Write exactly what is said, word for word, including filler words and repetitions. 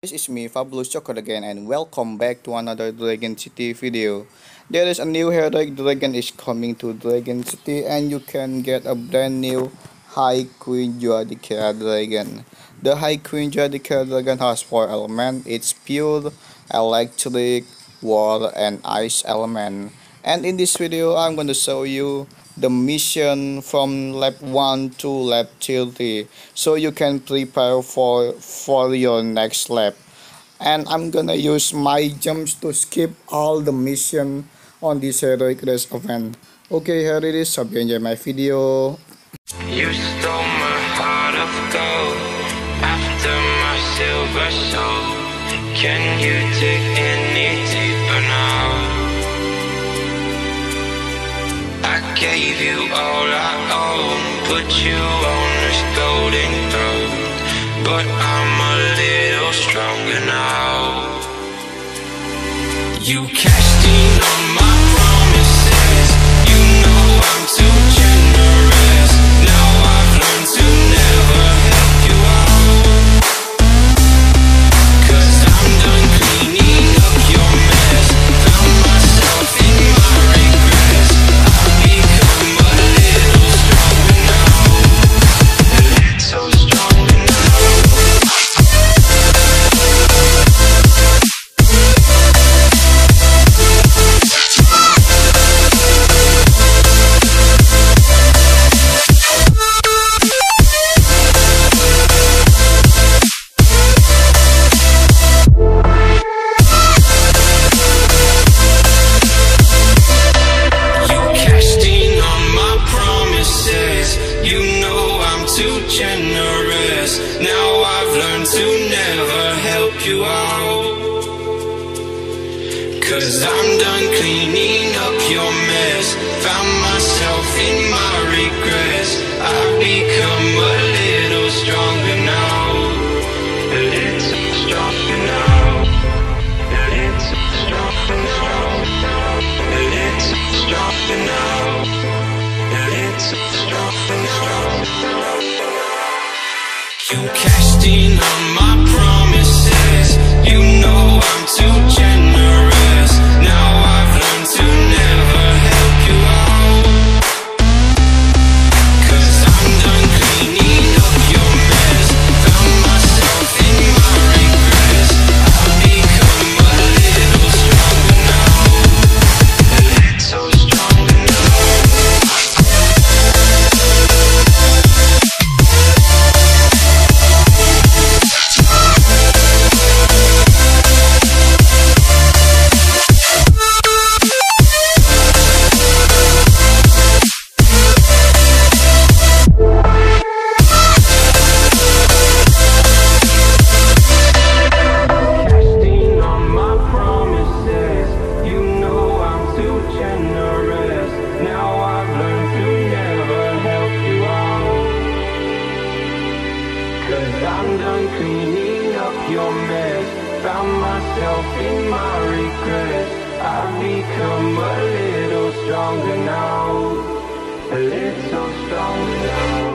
This is me, Fabulous Chocolate again, and welcome back to another Dragon City video. There is a new heroic dragon is coming to Dragon City, and you can get a brand new High Queen Judicaria dragon. The High Queen Judicaria dragon has four elements. It's pure, electric, water, and ice element. And in this video, I'm going to show you the mission from lap one to lap thirty, so you can prepare for for your next lap. And I'm gonna use my jumps to skip all the mission on this heroic race event. Okay, here it is. Hope you enjoy my video. You stole my heart of gold after my silver soul. Can you dig any deeper now? I gave you all I own, put you on this golden throne, but I'm a little stronger now. You cashed in on my promises. You know I'm too generous. Now I've learned to never help you out, 'cause I'm done cleaning up your mess. Found myself in my regrets. I've become a little stronger now. A little stronger now. Generous. Now I've learned to never help you out, 'cause I'm done cleaning up your mess. Found myself in my regrets. I've become a little stronger now. A little stronger now. A little stronger now. A little stronger now. A little stronger now. You cashed in on my promises. You know I'm too generous. Now I've learned to never help you out, 'cause I'm done cleaning up your mess. Found myself in my regrets. I've become a little stronger now. A little stronger now. I'm done cleaning up your mess. Found myself in my regrets. I've become a little stronger now. A little stronger now.